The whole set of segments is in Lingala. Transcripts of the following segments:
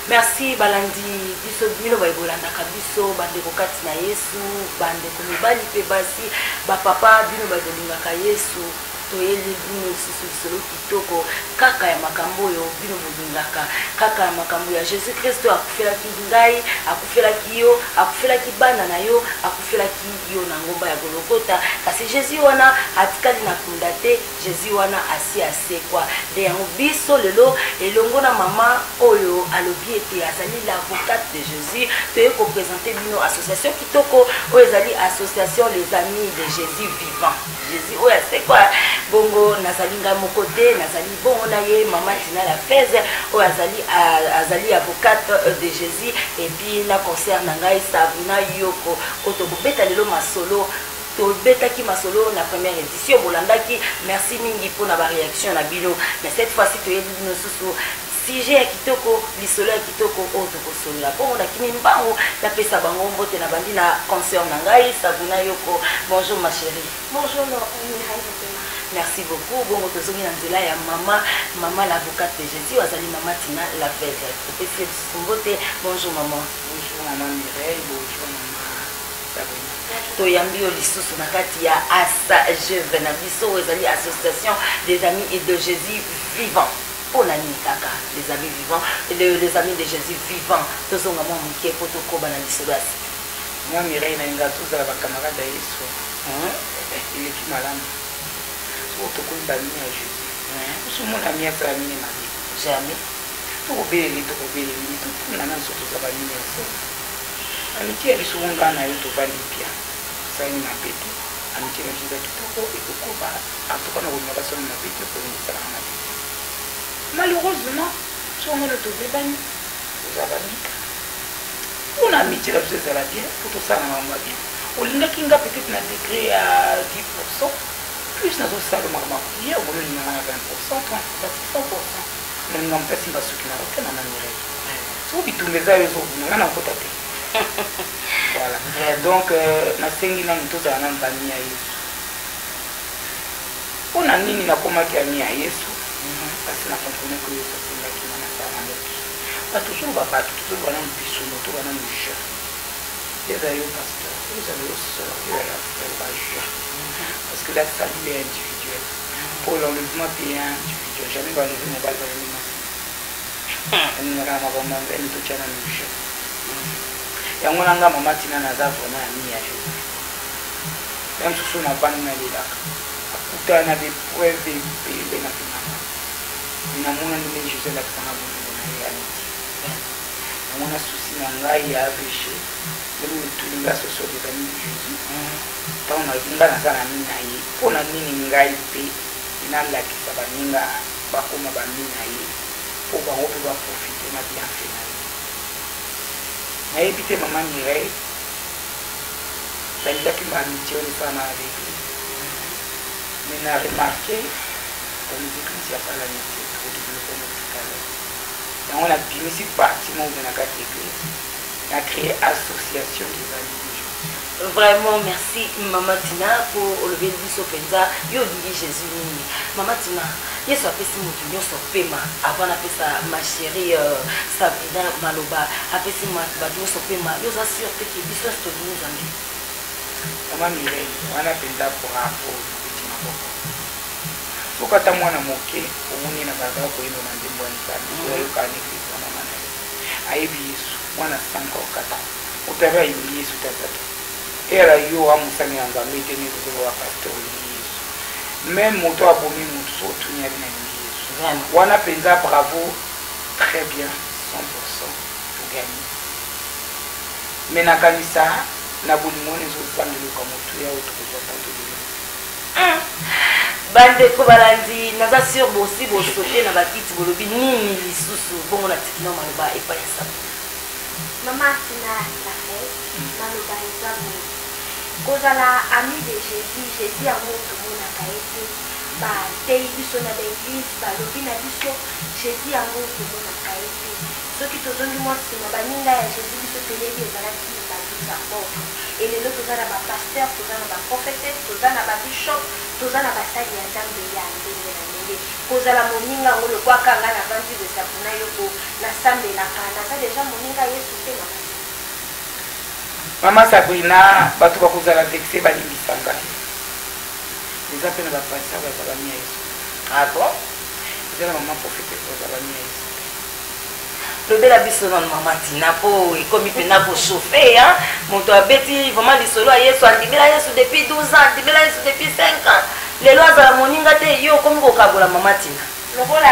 Merci balandi biso bino bayibolanda kabiso bande kokati na Yesu bande komibali pe basi ba papa bino bazolingaka Yesu toyeli bino susu solo kitoko kaka ya makambo yo bino bolingaka kaka ya makambo ya Jésus Christ akufelaki ngai akufelaki yo akufelaki bana na yo akufelaki yo na ngomba ya Golgotha kasi Jésus wana atikali na kunda te Jésus wana asi asekwa de yango biso lelo elongo na mama oyo alobi ete azali l'avocate de Jésus toye ko présenter bino association kitoko oyo ezali association les amis de Jésus vivant Jésus oyo asekwa bongo nazalinga mokote nazali bongo na ye mama Tina la Feze o azali avocate de Jésus et puis na concert na ngai Sabuna Yoko otobeta lelo masolo to betaki masolo na première édition bolandaki merci mingi pour na ba réaction na bino mais cette fois-ci to yebi bino susu sujet ya kitoko lisolo ya kitoko oto kosola bongo na kimi mbango na pesa bango mbote na bandi na concert na ngai Sabuna Yoko bonjour ma chérie bonjour merci beaucoup bongo tozongi na nzela ya mama l'avocate de Jésus azali mama Tina la Feze topesi mbote bonjour maman Mireille bonjour maman Sabrina toyambi yo lisusu na kati ya asa jeuve na biso ezali association des amis et de Jésus vivant pona ni kaka les amis vivants les amis de Jésus vivant tozonga mo muke poto koba na lisolo asi moi Mireille na inga tozala ba camarade ya Yesu il est malade autokomi bamini ya Jésus osomona mi asala mine mabe jamais tokobeleli totuna na nso toza bamini ya solo amitié ya biso ngai na yo tovandi pia asali mabe te amitié na biso eza kitoko ekokoba atokana kolinga basala mabe te kolingisalaka mabe malheureusement songana tobebani toza bamika mpona amitié na biso ezala bien po tosala na bango bien olingaki nga peut-être na degré ya 10%. Plus nous avons ça le marmot. Hier, on a 20%, 30%, 100%. Nous n'avons pas si bas ce qui n'a aucun en Amérique. Si vous dites tous les aïeux, vous n'avez pas tapé. Voilà. Donc, na sengi na mtoto ana mbani ya Yesu. Ona nini na koma kia ni ya Yesu? Parce na comprendre que Yesu c'est qui na sana moki. Pas toujours ba toujours wana mpiso moto wana mjeu. Les aïeux pasteur, les aïeux sœurs, les aïeux parce que la salut est individuelle. Pour l'enlèvement est individuel. Jamais va enlever mon balle dans le massif. Elle ne va pas m'en elle ne tient à nous. Et on a un maman qui n'a pas vraiment ami à Jésus. Même si on n'a pas de mal là. Pourtant, on a des preuves de paix. On a mon ami Jésus là qui s'en a voulu dans la réalité. On a souci dans la péché. Tous les gars sont des amis de Jésus. Tant on a dit nga nazala mina ye pona nini ngai pe inalakisa baninga bakoma bamina ye po bango pe baprofite na bienfait na ye nayebi te mama Mireille zalilaki baamitié oyo esana avec lui mais na remarqué dans les églises ya kala amitié todéveloppe notre yango nabimisi parti moko na kati église na créé association des amis de Jésus. Vraiment merci Maman Tina pour le biso penza yo lingi Jésus nini Maman Tina yeso apesi mutu nyonso pema avant apesa ma chérie Sabrina maloba apesi mutu ba nyonso pema yo za sûr que biso to lingi zambi Maman Mireille wana penza pour rapport petit maboko sokata mwana moke omoni na baba ko ino na ndembo ni sana yo ka ni Kristo mama na ayebi Yesu mwana sanka okata utaba Yesu tatato era yo amusani anga meteni ko wa pasteur Yesu même moto abomi moto sotu nya bina Yesu wana penza bravo très bien 100% pour gagner mais na kanisa na bulimoni zo sangelo kwa moto ya utukuza tanto bila bande ko balandi naza sur bosi bosote na bakiti bolobi nini lisusu bongo na tikino maloba epa ya sabu Maman Tina la Feze maloba ezabu kozala ami de Jésus Jésus yango tomonaka ete bateyi biso na baeglise balobi na biso Jésus yango tomonaka ete soki tozongi mwa nsima baninga ya jésus biso toyebi ezalaki babisa apôtre elelo toza na bapaster toza na baprofetese toza na babishop toza na basali ya nzambe ya ndenge na ndenge kozala moninga ngo lokwakanga na vandi besapuna yoko nasambelaka naza deja moninga yesu te mama Mama Sabrina bato bakozala vexe balimbisa ngai eza mpe na bapasteur bazala mia yesu bon eza na mama profete bazala mia yesu lobela biso nano mama tina mpo ekomi mpena kochauffe moto abeti vraiment lisolo ya yesu andimela yesu depuis 12 ans andimela yesu depuis 5 ans lelo azala moninga te yo okomi kokabola mama tina lokola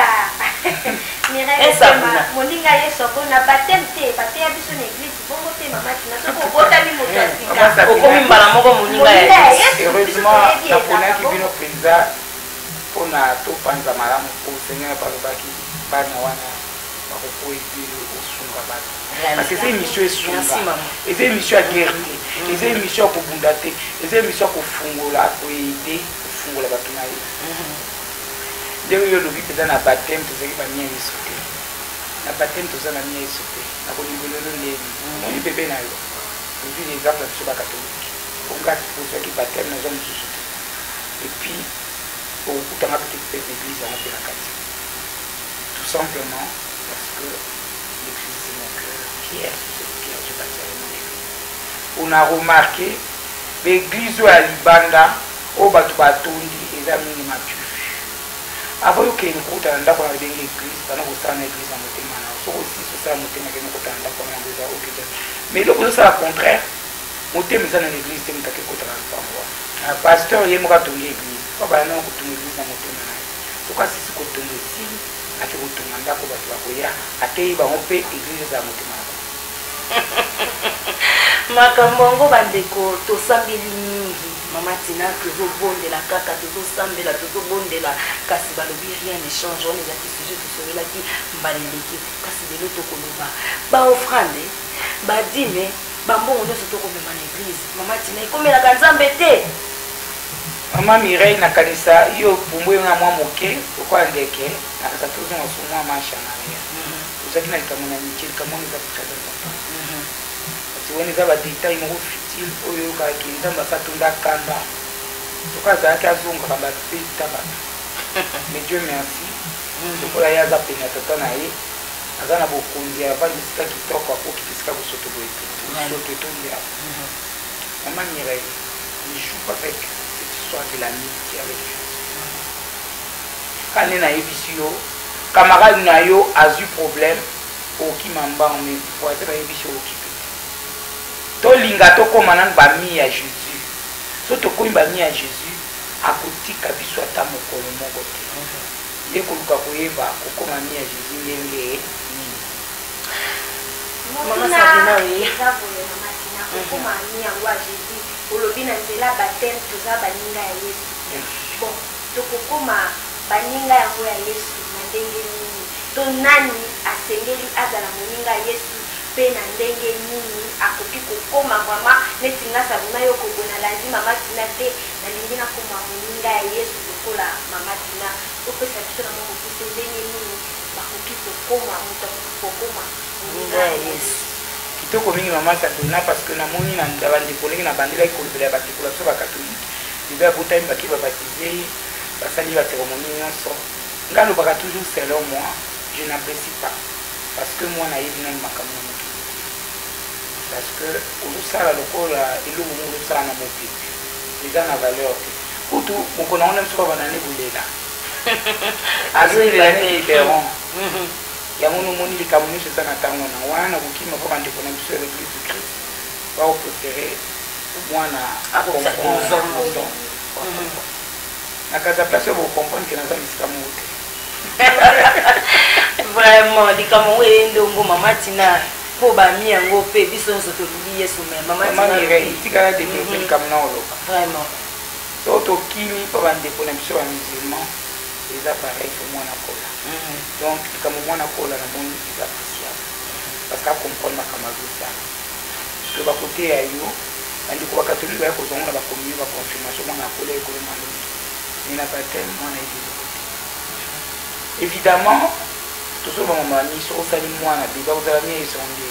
moninga yesu akona bateme te bateya biso na eglise bongo te mama tina soki obotami moto asika okomi mbala moko moninga ya yesu heureusement naponaki bino mpenza mpona topanza malamu po seigneur balobaki bana wana bakopo ebele osunga bato parce que eza émission esunga eza émission ya guerre te eza émission ya kobunda te eza émission ya kofungola koede kofungola bato na ye ndenge yo olobi mpenza na bateme tozalaki bamia yesu te na bateme toza na mia yesu te na kolingolelo ndeni moni bebe na yo ozwi na exemple na biso bakatolike ongati ozwaki bateme naza mosusu te epuis okutanga peut-être peut-être l'église en fait la kati tout simplement parce que l'église c'est mon cœur pierre sur cette pierre je bâtirai mon église on a remarqué l'église oyo ya libanda oyo bato batondi eza mingi mapiu avant okende kokutana ndako na ndenge église bana kosala na église na motema na soko osisi osala motema kende kokutana ndako na yango eza okeza mais eloko ezosala contraire motema eza na l'église te moto akekotana lupango wana pasteur ye moko atongi église babala nao kotonga église na motema na ye soki asisi kotonga esili ake kotonga ndako bato bakoya ateyi bango mpe église ezala motema na bango makambo yango bandeko tosambeli mingi mama tina tozobondela kaka tozosambela tozobondela kasi balobi rien ne change wana ezaki sujet tosolelaki mbaleleki kasi lelo tokoloba baofrande badime bambongo nyonso tokomema na église mama tina ekomelaka nzambe te mama Mireille nakanisa yo pumbu nga mwa moke okola ndeke nakasa tozonga so mwa masha na ya ozaki na likambo na mike likambo eza kutraza papa kasi wani eza badetail moko futile oyo oyokaki nzambe asatonda kanda soki azalaki azongaka bapeta bato mais Dieu merci lokola ye aza pene ya tata na ye aza na bokonzi ya bandi esika kitoko akokita esika kosoto boye soto etondia mama Mireille ne joue pas avec de l'amitié avec Jésus. Quand on a eu camarade na yo a eu problème au qui m'amba mais pour être là biso occupé. To linga to komana ba mi ya Jésus. So to ko ba mi ya Jésus akotika biso ata mokolo moko te. Ye ko luka ko yeba ko koma mi ya Jésus ngenge ni. Mama Sabrina oui. Mama Tina ko koma mi ya wa Jésus. Olobi na nzela bateme toza baninga ya yesu bon tokokoma baninga yango ya yesu na ndenge nini to nani asengeli azala moninga ya yesu mpe na ndenge nini akoki kokoma mama neti nga Sabrina yo kobona landi mama tina te nalingi nakoma moninga ya yesu lokola mama tina opesa biso na mokokuse ndenge nini bakoki kokoma moto akoki kokoma moninga ya yesu kitoko mingi mama Sabrina parce que na moni na bandeko ndenge na bandela ikolobela bandeko baso bakatolike eza botami baki babatize basali baceremonie nyonso nga alobaka toujours selon moi je n'apprécie pas parce que moi nayebi nani makambo na mokili parce que ozosala lokola eloko moko ozosala na mopepe eza na valeur te kutu mokolo nango na biso babandane kolela azolela ne liberon yango nomoni likambo nyonso eza na ntango na wana kokima mpo bandeko na biso ya l'église du Christ baoprefere mwana na kati ya place oyo bokomprendre ke naza misika moko te vraiment likambo ngo eye ndongo mama tina mpo bami yango mpe biso nyonso tolubi yesu me mama tikala develope likambo na oloba vraiment so tokimi mpo bandeko na biso bamusulman eza pareil fo mwana kola donc likambo mwana kola na moni eza appréciable parce que acomprendre makambo azosala to bakote ya yo bandeko bakatolike baya kozongola bakommunio baconfirmation mwana kola ekolo malongi mais na bateme mwana ebiloko te évidemment toujours maman miso osali mwana bébé ozala mie esongeli.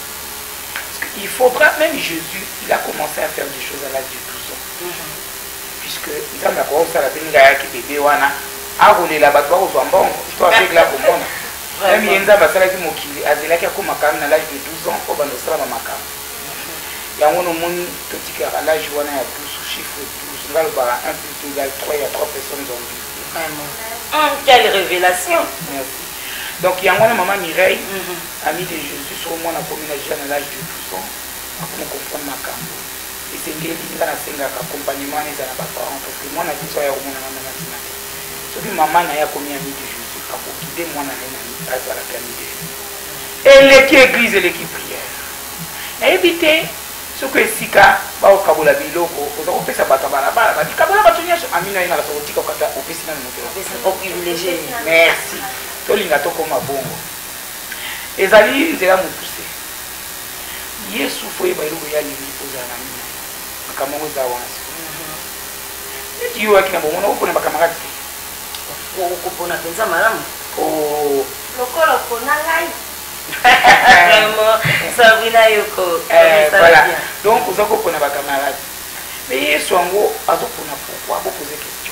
Il faudra, même Jésus, il a commencé à faire des choses à l'âge de 12 ans. Puisque il semble que ça la benga qui bébé wana a roulé la batte au zambon, toi avec la bomone. Même yenza basala ki mokili azela ki akoma quand à l'âge de 12 ans au bando sala makam. Ya ngono moni totika à l'âge wana ya 12 chiffre 12 ngalo ba 1 plus 2 égale 3 il y a 3 personnes en vie. Vraiment. Quelle révélation. Merci. Donc il y a un maman Mireille, amie de Jésus, sur moi, on a commis à l'âge de 12 ans, on comprend ma camp. Et c'est une accompagnement des parents, parce que moi, on a dit ça, il y a un maman. Sauf que maman n'a commis amie de Jésus, quand vous guidez moi, on a la famille de Jésus. Et l'équipe église et l'équipe prière. Et évitez ce que Sika va au Kabola Biloko, vous avez fait ça, Batabala, Kabola Batunia, Amina, il a la sortie au Pessina, au privilégié. Merci. Tolinga to koma bongo ezali nzela mopuse yesu fo yeba eloko ya limi ozala na mina makambo za wansi neti yo akina bomona okona bakamarade te okopona penza malamu lokolo pona ngai vraiment Sabrina yoko voilà donc oza kopona bakamarade mais yesu ango azopona pourquoi boposer question.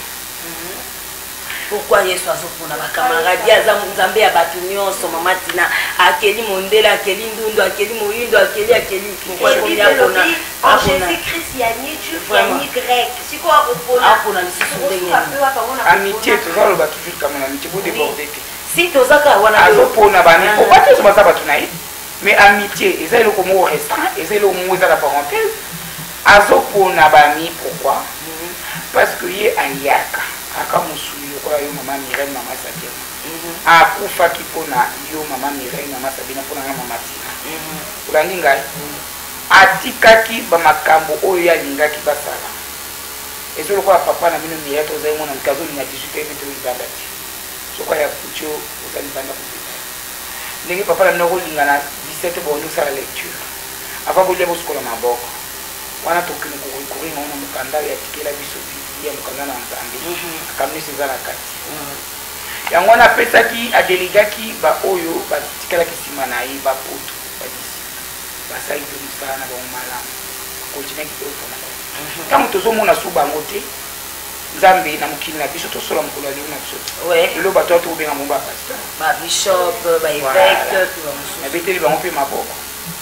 Pourquoi Yesu azopona bakamaradi aza nzambe ya bato nyonso mama Tina akeli mondela akeli ndundu akeli moyindo akeli pourquoi konya pona en Jésus-Christ il y a ni Dieu ni grec si quoi opona apona lisusu ndenge amitié toujours ba toujours comme amitié pour déborder si tozaka wana azopona bani ko pas tout ça bato naï mais amitié ezali le mot restreint ezali le mot za la parenthèse azopona bani pourquoi parce que ye ayaka akamusuli kwa yo mama Mireille mama Sabina akufa kipona yo mama Mireille mama Sabina pona mama Tina ulangi ngai atikaki ba makambo oyo ya lingaki basala ezolo kwa papa na mino miyeto za mona mkazo ni 18 meto libanda ti soko ya kucho uzali banda kupita ndenge papa na mnoko lingana 17 bono sala lecture avant bolia boskola maboko wana tokino kuri ngona mukanda ya tikela biso ya mukanda na nzambe akamisi za na kati yango wana pesaki adelegaki ba oyo batikela kisima na yi ba poto badisi basali to musala na ba malamu continue ki to na kama tozomona suba ngote nzambe na mukili na biso tosola mukolo ali na biso ouais elo bato to benga momba pasteur ba bishop ba évêque to ba musu na beteli bango pe maboko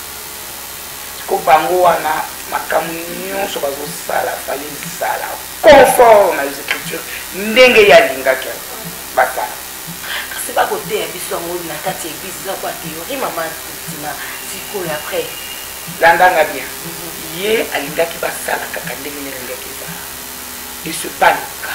ko bango wana makamu nyonso bazosala fali sala conforme na les écritures ndenge ya lingaki basala kasi bakoteya biso yango na kati ya église eza kwa théorie mama Tina sikoyo après landanga bien ye alingaki basala kaka ndenge nelingaki ezala et ce pas le cas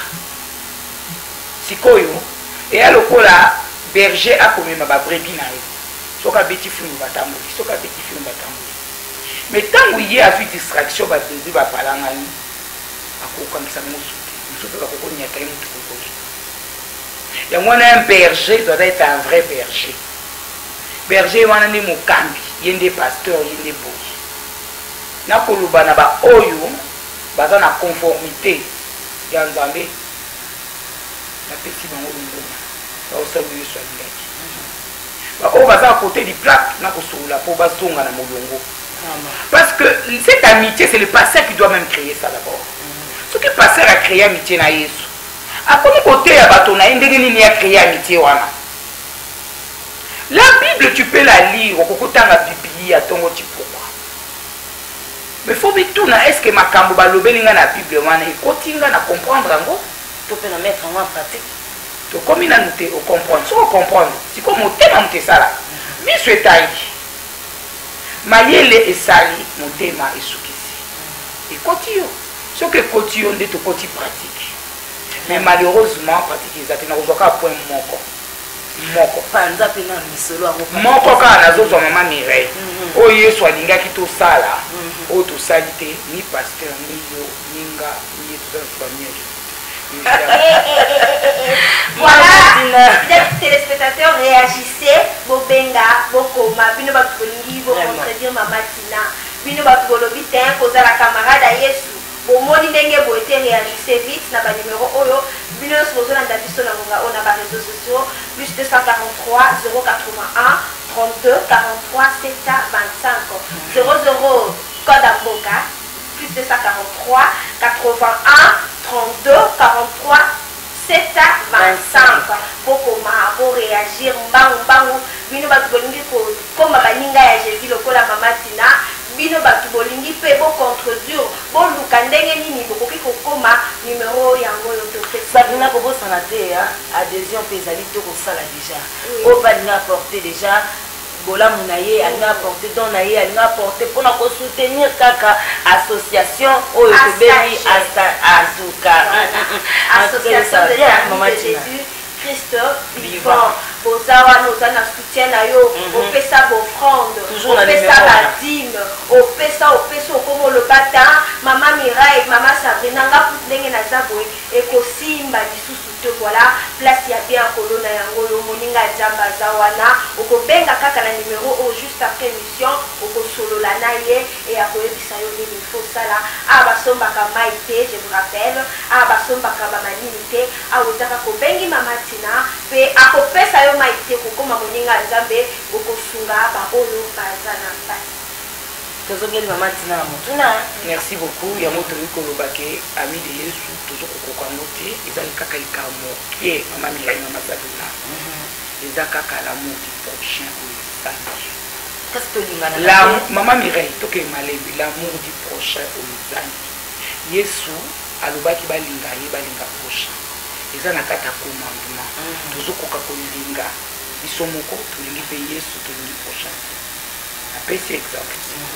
sikoyo eya lokola berger akomema babrebi na ye soki abeti fungu batamboli soki abeti fungu batamboli mais ntango ye azwi distraction babebe bapalangani akokangisa mosusu mpe bakokoniata ye motu kokoki yango wana un berger doit être un vrai berger berger wana nde mokambi ye nde pasteur ye nde boyi nakoloba na baoyo baza na conformité ya nzambe napesi bango longona baosala yesu alingaki baoyo baza à côté du plaque nakosolola mpo bazonga na molongo. Parce que cette amitié, c'est le pasteur qui doit même créer ça d'abord. Ce que le pasteur a créé amitié na Yesu. À quel côté ya bato na ndenge a créé amitié wana. La Bible tu peux la lire au kokota na Bible à ton petit pourquoi. Mais faut bien tout na est-ce que makambo balobeli nga na Bible wana ekotinga na comprendre ngo to pe na mettre en pratique. To comme na noter au comprendre. Si on comprendre, si comme motema mtesala. Biso etangi. Mayele esali motema esukisi ekoti yo soki ekoti yo nde tokoti pratique mais malheureusement pratique ezate nakozwaka point moko panza pe na misolo yango moko kaka nazozwa mama Mireille oyo yesu alingaki tosala oyo tosali te ni pasteur ni yo ninga ni ye tozala famille. Voilà, les téléspectateurs réagissaient, Bobenga, Bokoma, Bino Bakolingi, Bocontredire Mama Tina, Bino Bakolobi, t'es un cause à la camarade à Yesu, bomoni ndenge boete réagissez vite na ba numéro oyo bino sozo na ndabiso na monga on a ba réseaux sociaux plus 243 081 32 43 725 00 code à Boca plus 243 81 32 43 725 pour réagir mbangu bino batu bolingi ko koma baninga ya Jésus lokola mama Tina bino batu bolingi pe bo contredire bo luka ndenge nini bokoki kokoma numéro yango yo to pesa badina ko bosana te adhésion pesali to ko sala déjà o badina apporter déjà bola munaye alinga apporter don naye alinga apporter pour na ko soutenir kaka association oyo to bebi azuka association de Jésus Christ vivant Ozawa nous a soutien na yo opesa offrande opesa la dîme opesa comme le bata maman Mireille maman Sabrina nga ndenge na zaboe ekosimba lisusu te voilà place ya bien kolona yango yo moninga jamba zawana okobenga kaka na numéro au juste après émission okosolola na ye et akoyebisa yo nini faut sala basomba ka maite je vous rappelle basomba ka bamanini te ozaka kobengi mama Tina pe akopesa yo maite kokoma moninga nzambe okosunga ba oyo bazana pasi tozongeli mama Tina motuna. Merci beaucoup ya moto mikolobake ami de Yesu tozo kokoka mote ezali kaka ikamo ke mama Mireille mama Sabrina eza kaka l'amour du prochain oyo qu'est-ce que lingana la mama Mireille toke malembi l'amour du prochain oyo Yesu alobaki balinga ye balinga prochain eza na kata commandement tozo koka kolinga biso moko tolingi pe Yesu tolingi prochain apesi exemple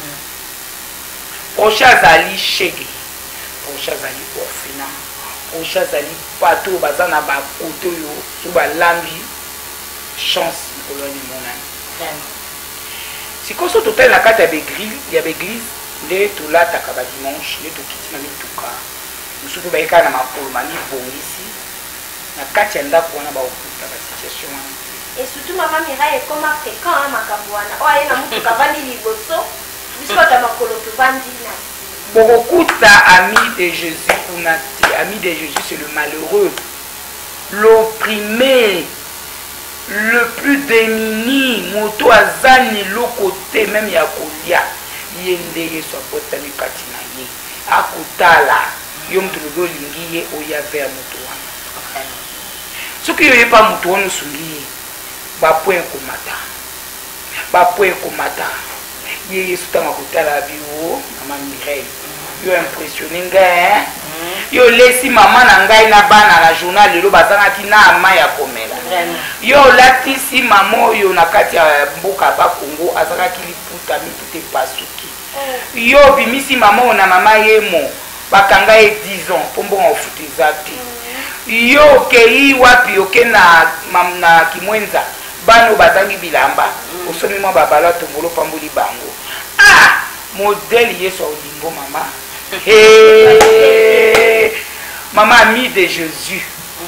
prochain azali shege prochain azali orphelinat prochain azali pato bazana bakoto yo so balambi chance koloni monani sikoso totali na kati ya beglise nde tolataka badimanche nde tokiti na mituka mosusu mpe bayekaka na makolo mamibongisi na kati ya ndako wana baokuta basituation wana et surtout maman Mireille comme fréquent makambo wana oyo na mutuka vandi liboso biso ta makolo to vandi na bokokuta ami de Jésus kuna te ami de Jésus c'est le malheureux l'opprimé le plus démuni moto azani lokote même ya kolia ye nde Yesu apotami kati na ye akutala yo mtu lobi olingi ye oya vers moto wana soki yo ye pa moto wana osungi ye bapoint komata ye Yesu tanga kotala biwo mama Mireille yo impressionné ngai yo lesi mama na ngai na bana na journal lelo bazangaki na ama ya komela yo latisi mama oyo na kati ya mboka ba Congo azangaki liputa mipute pasuki yo bimisi mama oyo na mama yemo bakanga ye 10 ans po mbongo ofutiza te yo kei wapi oke na kimwenza bano bazangi bilamba osomi mwa babala tongolo pamboli bango modèle Yesu olimbo mama mama ami de Jésus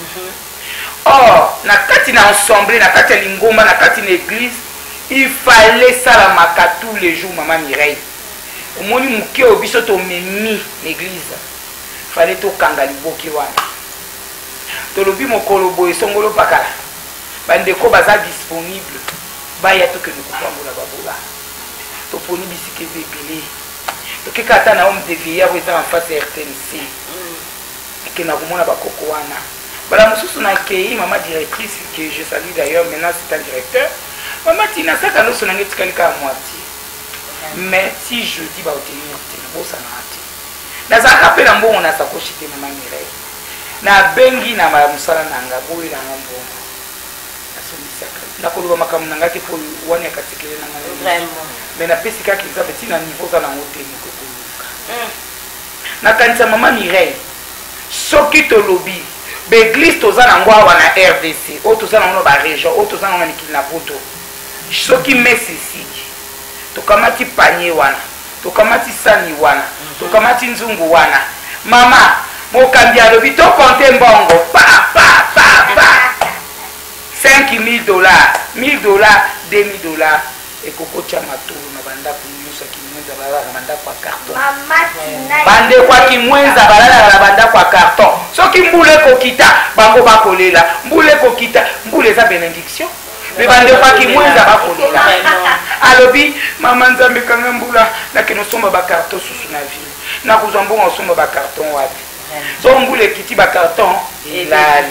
or na kati na ensemble na kati ya lingomba na kati na église il fallait salamaka tous les jours mama Mireille omoni moke o biso tomemi na église fallait tokanga liboki wana tolobi mokolo boye songolo pakala bandeko baza disponible baya tokende kopambola babola toponi bisika ebele tokeka ata na homme de vieillard eza en face ya RTNC ekenda komona bakoko wana bala mosusu nakei mama directrice que je salue d'ailleurs maintenant c'est un directeur mama Tina saka nyonso nange etikali kaka moitié mais si jeudi baotenir te bosana te nazalaka mpe na mbongo na sakoshi te mama Mireille nabengi na mosala nanga boyelanga mbongo nakoloba makambo na ngai te po wana yakatikele na ngai mais napesi kaka exemple ntina niveau oza nango te mokokoluka nakanisa mama Mireille soki tolobi baeglise toza nango awa na RDC oyo toza nango na baregion oyo toza nango na mikili na poto soki mese esili tokamati panie wana tokamati sani wana tokamati nzungu wana mama mokambi alobi tokonte mbongo pa 5 000 $, 1 000 $, 2 000 $, ekokotya matolo na bandako nyonso kimwenza balalaka na bandako ya carton bandeko ya kimwenza balalaka na bandako ya carton soki mbula ekokita bango bakolela mbula ekokita mbula eza bénédiction me bandeko ya kimwenza bakolela alobi mama nzambe kanga mbula nakende osomba bacarton susu na ville nakozwa mbongo osomba bacarton wapi so mbula ekiti bacarton elali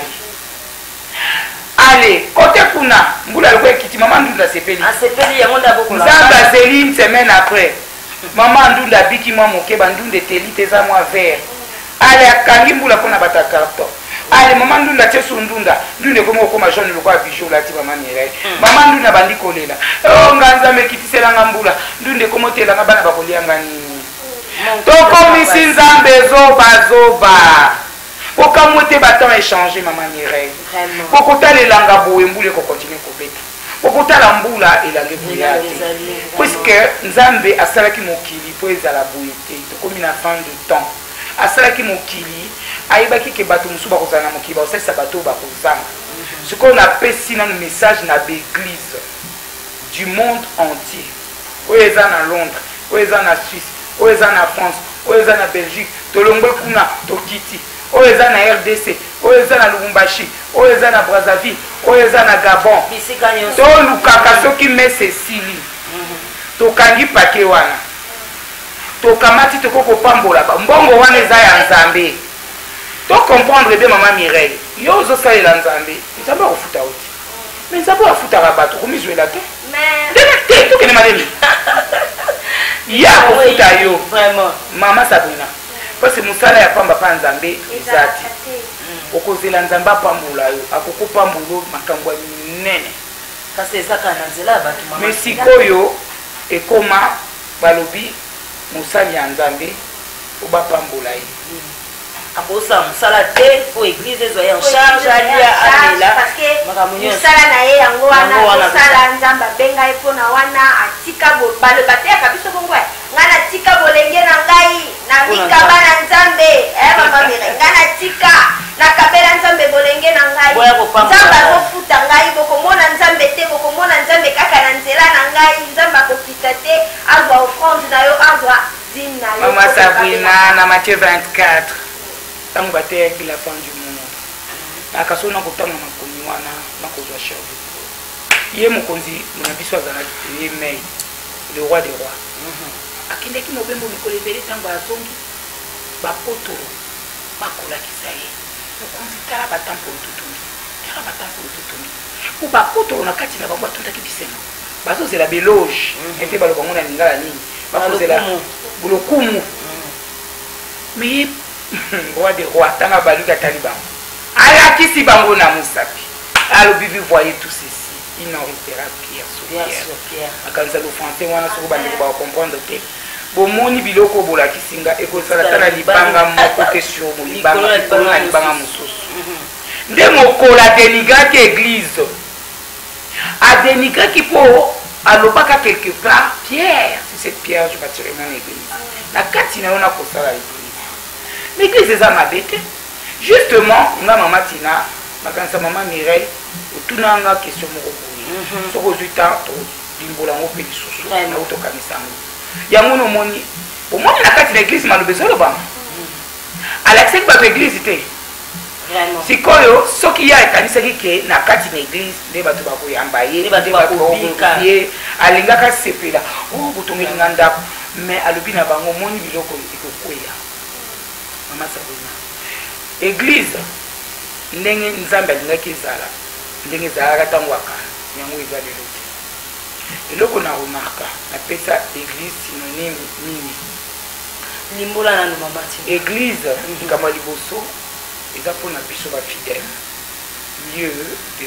ale kote kuna mbula loko ekiti mama ndunda asepeli nzambe azeli une semaine après mama ndunda abiki mwa moke bandunda eteli te eza mwa vert ale akangi mbula mpona bata carton ale mama ndunda atie su ndunda ekoma okoma jaune lokola bijou lati mama mirai mama ndunda bandi kolela nga nzambe ekitiselanga mbula ndunda ekoma otelanga bana bakolianga nini tokomisi nzambe zobazoba okamwe te batemps échanger mama mirai okotalelanga boye mbula ekokontinue kobeta okotala mbula elange boya te puisque nzambe asalaki mokili mpo ezala boye te tokomi na fin de temps asalaki mokili ayebaki ke bato mosusu bakozala na mokili bakosalisa bato oyo bakozanga sikoyo napesi nano message na baeglise du monde entier oyo eza na Londres oyo eza na Suisse oyo eza na France oyo eza na Belgique tolongwe kuna tokiti oyo eza na RDC oyo eza na Lubumbashi oyo eza na Brazzaville oyo eza na Gabon tolukaka soki mese esili tokangi pake wana tokamati tokokopambola mbongo wana eza ya nzambe tocomprendre bien mama Mireille yo ozosalela nzambe nzambe akofuta oti me nzambe afutaka bato komizwela te ndenge te tokende malemi ye akofuta yo mama Sabrina parce mosala ya pamba pa nzambe eza te okozela nzambe apambola yo akokopambola makambo ya minene me sikoyo ekoma balobi mosali ya nzambe obapambola ye akosala mosala te po église ezwa ye en charge alia amela mosala na ye yango wana kosala nzambe abenga ye mpona wana atika baloba te akabiso bongo ngai natika bolenge na ngai nabika bana nzambe mama Mireille ngai natika nakabela nzambe bolenge na ngai nzambe azofuta ngai bokomona nzambe te bokomona nzambe kaka na nzela na ngai nzambe akokita te azwa offrande na yo azwa dîme na yo mama Sabrina na Matthieu 24 ntango bateyaki la fin du monde nakaso nakotanga makomi wana nakozwa charge ye mokonzi na biso azalaki ye mai le roi des rois akendaki mobembo mikolo ebele ntango azongi bapotolo bakolakisa ye mokonzi tala batampolo totongi po bapotolo na kati na bango atondaki bisengo bazozela beloge ete balobango na lingala nini bakozela lokumu me roi des rois tanga baluki atali bango alakisi bango na mosapi alobi voyez tout ceci il n'en restera pierre sur pierre akanisa le français wana soko bandeko bakomprendre te bomoni biloko bolakisi nga ekozala ta na libanga moko te sur molibanga likolo na libanga mosusu nde mokolo adenigraki église adenigraki mpo alobaka quelque part pierre sur cette pierre je bâtirai mon église na kati na yo nakosala église l'église eza mabe te justement nga mama Tina makanisa mama Mireille otuna nga question moko boye soki ozwi temps tolimbola yango mpe lisusu nao tokanisa yango yango nomoni omoni na kati na église maloba ezolobama alakisaki bato église te sikoyo soki ye ekanisaki ke na kati na église nde bato bakoyamba ye nde bato bakoye alingaka sepela o botongeli nga ndako mais alobi na bango omoni biloko ekokweya mama Sabrina église ndenge nzambe alingaki ezala ndenge ezalaka ntango akala yango eza lelo te eloko na remarka napesa église synonyme nini limbola nano mama Tina église likambo ya liboso eza mpona biso bafidèle lieu de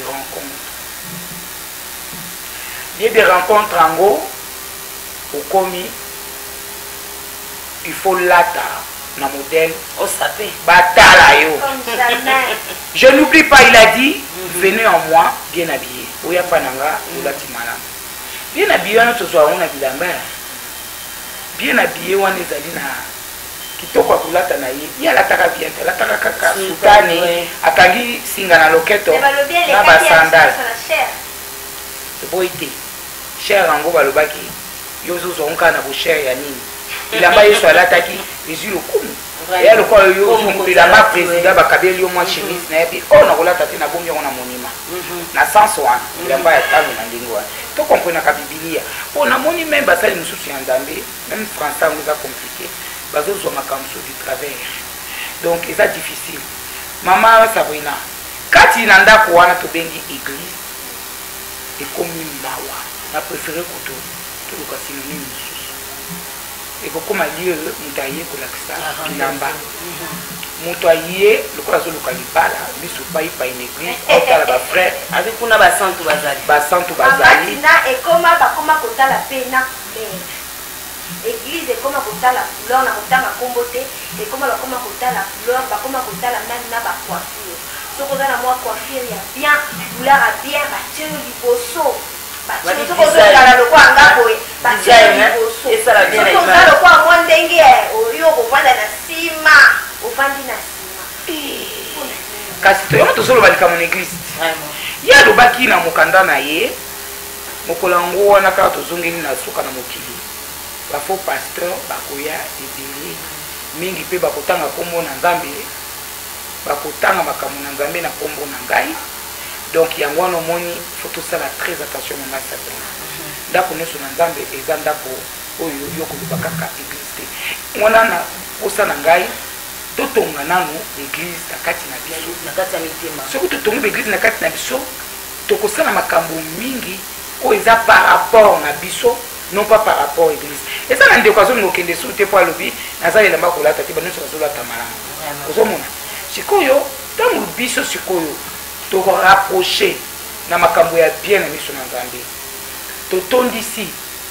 rencontre yango okomi il faut lata na modèle osapé batala yo je n'oublie pas il a dit venez en moi bien habillé oya pananga olati malamu bien habillé wana tozwa yango na bilamba bien habillé wana ezali na kitoko ya kolata na ye alataka bien te alataka kaka sutane akangi singa na loketo na basandale boyi te cher yango balobaki yo ozozwa nka na bocher ya nini bilamba yesu alataki ezwi lokumu eya lokola yo bilamba président bakabeli yo mwa chemise na ye mpe oyo nakolata te nabomi yango na monima na sens wana bilamba ya talo na ndenge wana to komprenaka bibilia mpo namoni meme basali mosusu ya nzambe meme français yango eza compliqué bazozwa makambo so du travers donc eza difficile. Mama Sabrina kati na ndako wana tobengi église ekomi mawa na préféré koto toluka synonyme mosusu ekokoma lieu moto aye kolakisa bilamba moto aye lokola azoluka libala biso paipa une église otala bafrère avec kuna basantu bazali ekoma bakoma kotala pe na église ekoma kotala couleur na kotanga kombo te ekoma bakoma kotala couleur bakoma kotala même na bacoiffure soko oza na mwa coiffure ya bien couleur ya bien batie yo liboso soko ozokala lokwa anga boye batie yo liboso soko oza lokwa mwa ndenge oyo ovanda na nsima ovandi na nsima kasi toyongo tozoloba likambo na église ye alobaki na mokanda na ye mokolo yango wana kaka tozongeli na suka na mokili bafaux pasteur bakoya ebele mingi mpe bakotanga kombo na nzambe bakotanga makambo na nzambe na kombo na ngai donc yango wana omoni faut tosala très attention na ngai Sabrina ndako nyonso na nzambe eza ndako oyo yo koloba kaka église te mwana na posa na ngai totonga nano église na kati na biso na kati ya mitema soki totongi baéglise na kati na biso tokosala makambo mingi oyo eza par rapport na biso non pas par rapport à l'église. Et ça, on a des okende sous te poids lobby, naza elamba kolata ti banu sozolata malamu. Ozomona. Sikoyo, dans le biso sikoyo, to rapprocher na makambo ya bien na miso na Nzambe. To tondisi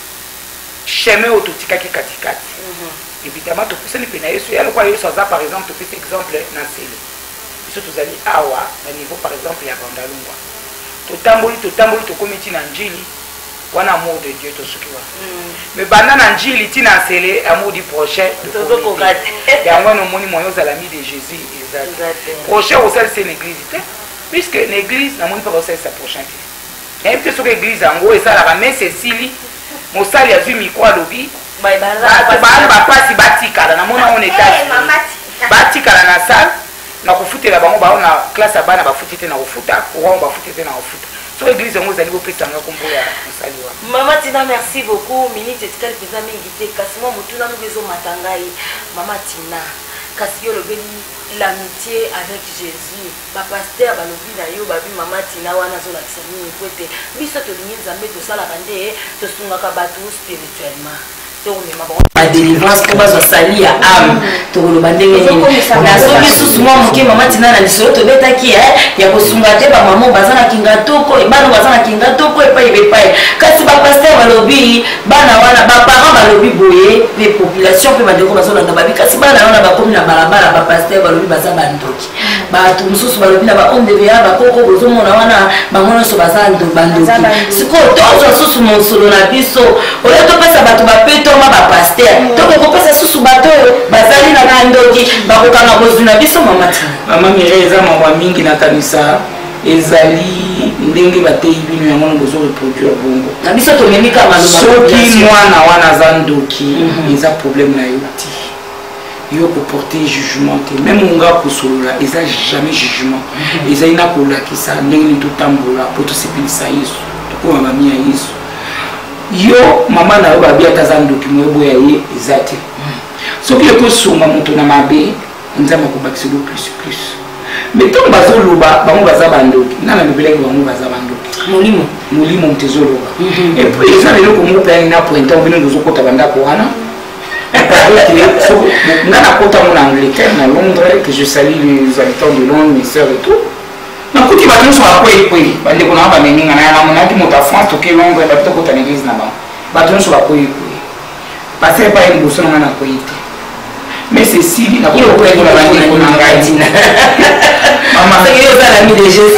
chemin ototikaki katikati. Évidemment, to pousse ni pena Yesu, ya lokwa Yesu aza par exemple, to petit exemple na sele. Biso tozali awa na niveau par exemple ya Bandalungwa. To tamboli to komiti na njili. Wana amour de Dieu to sukiwa. Mais banda na njili tina sele amour du prochain. Tozo kokate. Ya mwana moni moyo za l'ami de Jésus exact. Prochain au sein c'est l'église. Puisque l'église na moni pas au sein sa prochain. Et puis sur l'église en gros et ça la ramène Cécilie. Mosali a vu mikwa lobi. Ba pasi batikala na mona on étage. Batikala na salle. Na kufutela bango ba na classe abana bafutite na kufuta, courant bafutite na kufuta. So église ngo zali kopesanga kombo ya musaliwa. Maman Tina merci beaucoup. Minute etikali peza mingi te kasi mo mutuna mubezo matangai. Maman Tina kasi yo lobeli l'amitié avec Jésus. Ba pasteur ba lobi na yo babi Maman Tina wana zo la kisani kwete. Biso to lingi nzambe to sala kande to sungaka batu spirituellement. La délivrance pour bazo sali ya âme to lo bandenge ni na soki susu mwa muke Maman Tina na lisolo to betaki ya kosunga te ba maman bazana kinga toko e bana bazana kinga toko e pai be pai kasi ba pasteur balobi bana wana ba parents balobi boye les populations pe ba ndeko bazona na babi kasi bana wana ba komi na balabala ba pasteur balobi baza bandoki ba to mususu balobi na ba homme de veillance ba koko bozo mona wana ba mona so baza bandoki siko tozo susu monsolo na biso oyo to pesa bato ba peto ma ba pasteur toko kopesa susu bato bazali na kandoki bakokanga kozuna biso Maman Tina. Maman Mireza mawa mingi na kanisa ezali ndenge batei bino yango bozo reproduire bongo. Na biso to memika maloba. Soki mwana wana zandoki eza problème na yoti. Yo ko porter jugement te même nga kosolola eza jamais jugement. Eza ina kolakisa ndenge to tambola poto sepelisa Yesu. To ko mama ya Yesu. Yo mama na yo babia tazandoki mwebo ya ye ezate. Soki ko songa moto na mabe nzama ko bakisi do plus. Mais tant bazo loba bango baza bandoki na na bibeleki bango baza bandoki molimo mtezoloba et puis ça le ko mo pe na pointer bino dozo kota banda ko wana ngana kota mon Angleterre na Londres que je salue les habitants de Londres mes sœurs et tout na kuti ba tunso akwe bande ko na ba meninga na mona ki mota France to ke Londres ba to kota l'église na ba tunso akwe passer pa une bousson na ko yite mais ceci na ko ko ko la bandi ko na ngati mama c'est que ça la mis de Jésus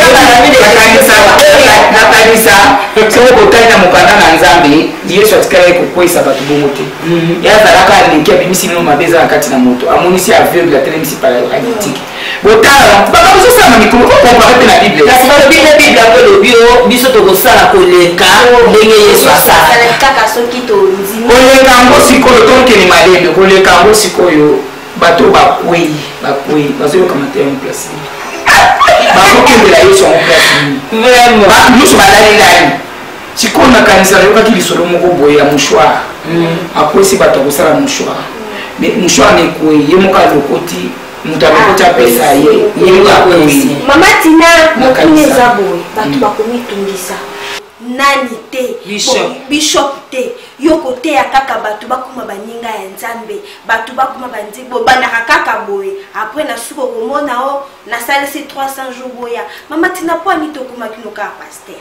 na kanisa so ko tana mukanda na nzambe Yesu atikala ko kwesa batu bongote yazalaka linki abimisi no mabeza kati na moto amonisi aveugle la télémisi paralytique botala baba biso sama mikolo ko komparate na Bible kasi ba Bible ko le bio biso to ko sala ko leka ndenge Yesu asala kaka soki to nzima koleka ngo sikoyo tonke ni malembe koleka ngo sikoyo bato bakwei bazoyoka matériel en place bakokendela Yesu en place vraiment nyonso balalelani sikoyo na kanisa nayokaki lisolo moko boye ya mouchoir akwesi bato akosala mouchoir mais mouchoir nekwei ye moko alokoti moto alokoti apesa ye akwei mama Tina mokuni eza boye bato bakomitungisa nani te bishop te yoko te ya kaka bato bakuma baninga ya nzambe bato bakuma banzibo banaka kaka boye après na suko komona o na salisi 300 jours boya mama Tina po ani to kuma kino ka pasteur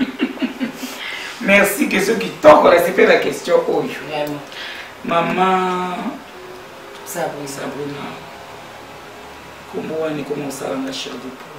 merci que ceux qui toko la c'est pas la question oyo maman Sabrina kombo wani komosala na cher de pou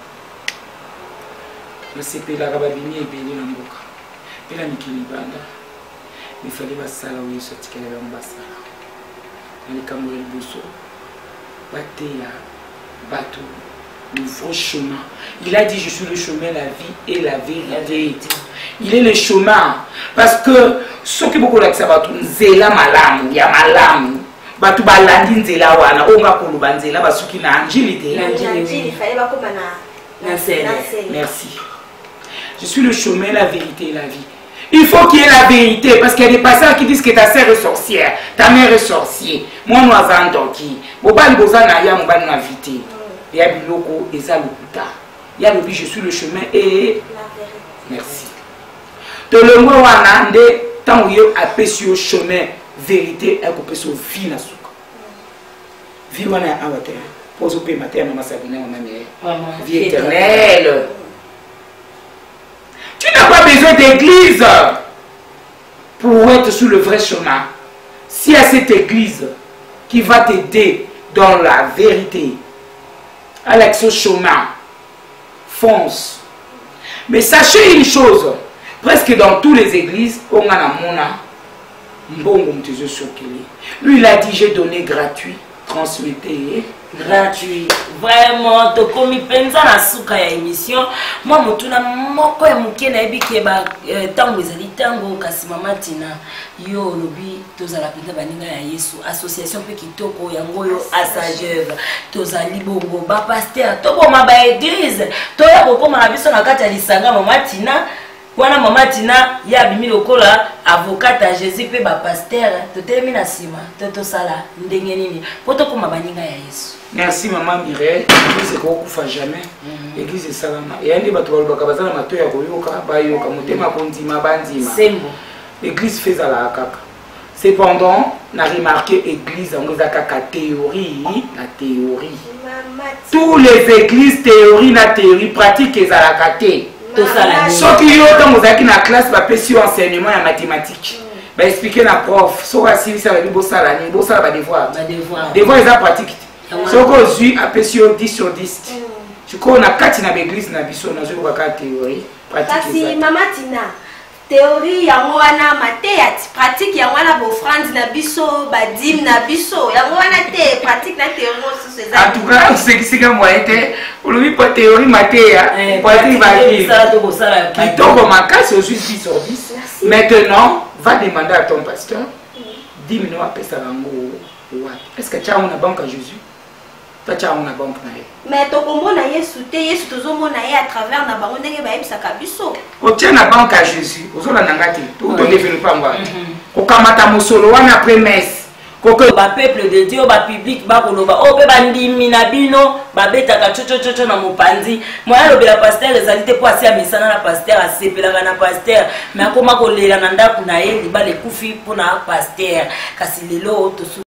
nasepelaka babimi ebele na mboka mpe na mikili banda mifali basala oyo Yesu atikala bango basala na likambo ya liboso bateya bato le vrai chemin. Il a dit je suis le chemin, la vie et la vérité. Il est le chemin parce que ce qui beaucoup là ça va tout nzela malamu ya malamu batu balandi nzela wana onga koluba nzela basuki na anjili te il fallait pas comme na merci. Je suis le chemin, la vérité et la vie. Il faut qu'il y ait la vérité parce qu'il y a des pasteurs qui disent que ta sœur est sorcière, ta mère est sorcier. Moi, nous avons entendu. Bobali bozana ya mobali na vité. Il y a biloko et ça le puta. Il y a le but je suis le chemin et la vérité. Merci. De le mot wana nde tant yo apesi au chemin vérité et kopesi au vie na suka. Vie wana awate. Pose pe matin mama Sabina on a vie éternelle. Tu n'as pas besoin d'église pour être sur le vrai chemin. Si y a cette église qui va t'aider dans la vérité, à l'accès au chemin, fonce. Mais sachez une chose, presque dans toutes les églises, on a lui il a dit j'ai donné gratuit, transmettez. Gratuit. Vraiment, to komi penza na suka ya émission. Moi mutuna moko ya muke na ebike ba tango ezali tango kasi mama Tina yo lobi tozala pinda baninga ya Yesu association pe kitoko yango yo asageur tozali bongo ba pasteur to boma ba église to ya kokoma na biso na kati ya lisanga mama Tina wana mama Tina ya bimi lokola avocat à Jésus pe ba pasteur to termina sima to sala ndenge nini poto koma baninga ya Yesu. Merci maman Mireille, l'église est kokufa jamais. L'église est salama. Et andi bato balobaka bazana mato ya koyoka bayoka motema kondima bandima. Sembo. L'église fait à la kaka. Cependant, na remarqué église en kaka théorie, la théorie. Tous les églises théorie na théorie pratique ezalaka te. To sala. Soki yo tango zaki na classe ba pesi enseignement ya mathématiques. Ba expliquer na prof, so asili ça va bi bosala ni bosala ba devoir. Ba devoir. Devoir eza pratique. Soko zui apesio 10 sur 10. Tu connais kati na l'église na biso na zo ka théorie pratique. Kasi mama Tina théorie yango wana mateya pratique yango wana bo France na biso ba dim na biso yango wana te pratique na théorie so c'est ça. En tout cas, c'est qui c'est moi était olobi pas théorie mateya pratique va vivre. Ça to sala. Qui tombe ma casse au 10 sur 10. Maintenant, va demander à ton pasteur 10 millions à pesa rango. Est-ce que tu as une banque à Jésus? Tu as une banque na ye. Mais to komona Yesu te Yesu tozomona ye à travers na bango ndenge ba yebisaka biso. O tia na banque à Jésus, ozola nangati. To développer ngwa. Ko kamata mosolo wana après messe. Koko ba peuple de Dieu ba public ba koloba o pe bandimi na bino ba betaka chochochocho na mopanzi. Moi lobela pasteur ezali te po asia misana na pasteur asepelaka na pasteur mais akoma kolela na ndaku na ye libale kufi pona pasteur kasi lelo to